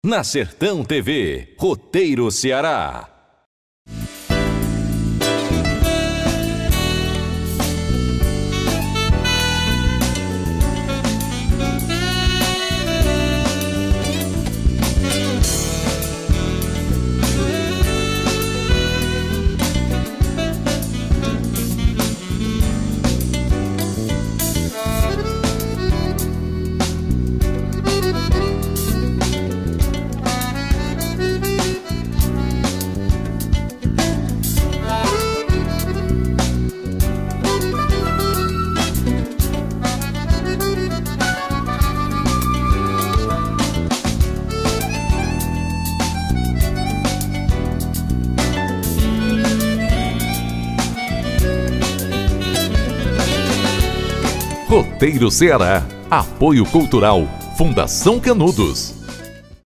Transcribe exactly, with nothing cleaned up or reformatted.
Na Sertão T V, Roteiro Ceará. Roteiro Ceará. Apoio Cultural. Fundação Canudos.